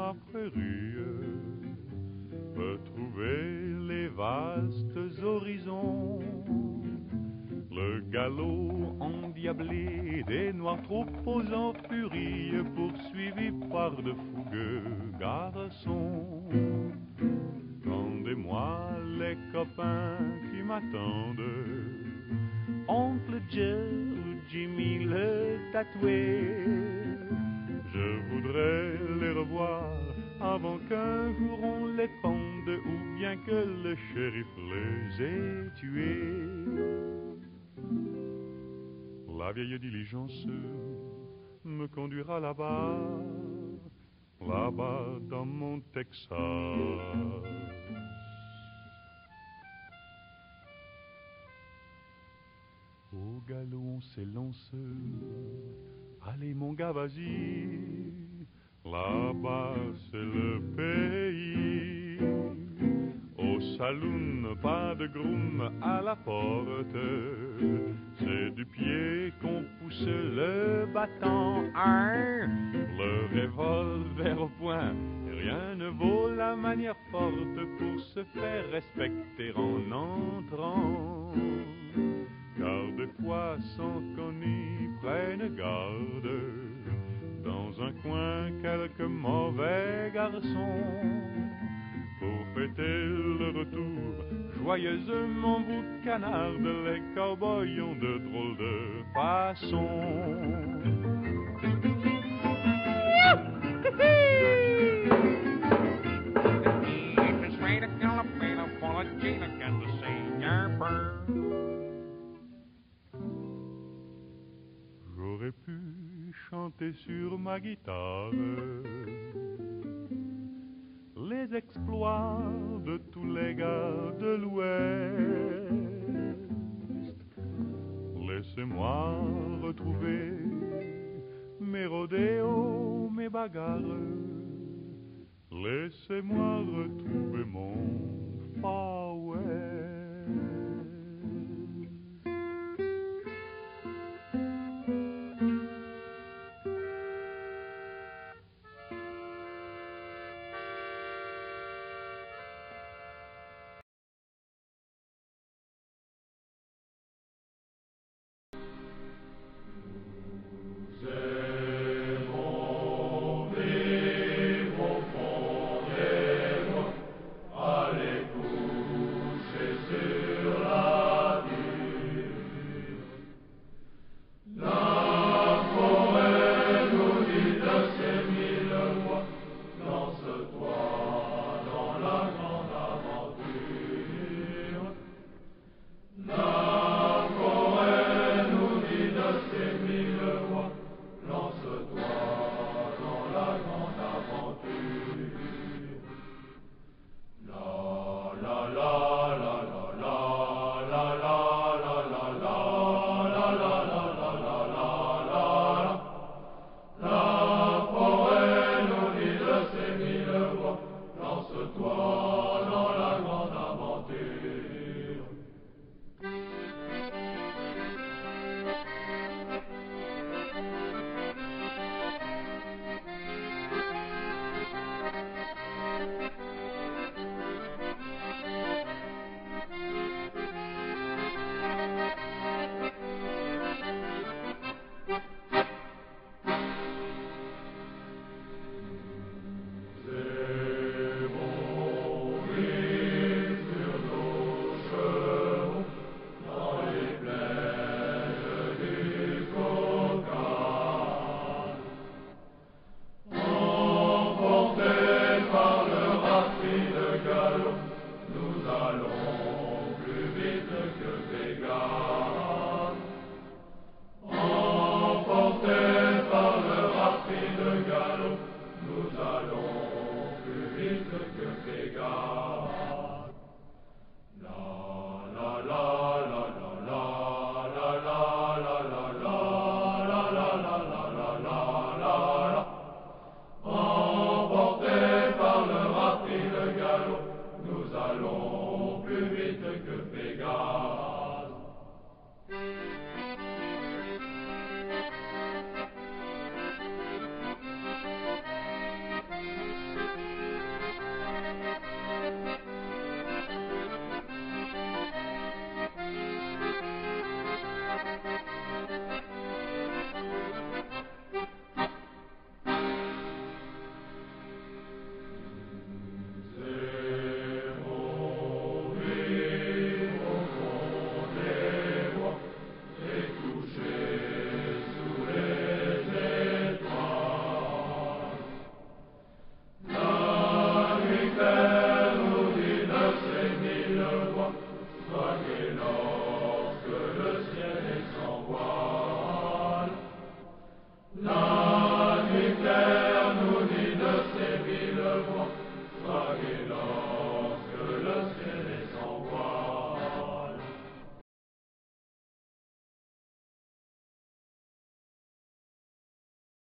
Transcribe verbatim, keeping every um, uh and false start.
ma prairie, retrouver les vastes horizons, le galop endiablé des noirs troupeaux en furie, poursuivis par de fougueux garçons. Rendez-moi les copains qui m'attendent, Oncle Joe ou Jimmy le tatoué. Je voudrais les revoir avant qu'un jour on les pende, ou bien que le shérif les ait tués. La vieille diligence me conduira là-bas, là-bas dans mon Texas. Au galop on s'élance, allez mon gars vas-y, là-bas c'est le pays. Au saloon pas de groom à la porte, c'est du pied qu'on pousse le battant. Hein? Le revolver au poing, rien ne vaut la manière forte pour se faire respecter en entrant. Car des fois sans qu'on y prenne garde, dans un coin quelques mauvais garçons, pour fêter le retour, joyeusement vous canarde, les cow-boys ont de drôles de façons. J'aurais pu chanter sur ma guitare les exploits de tous les gars de l'Ouest. Laissez-moi retrouver mes rodéos, mes bagarres. Laissez-moi retrouver mon Far West.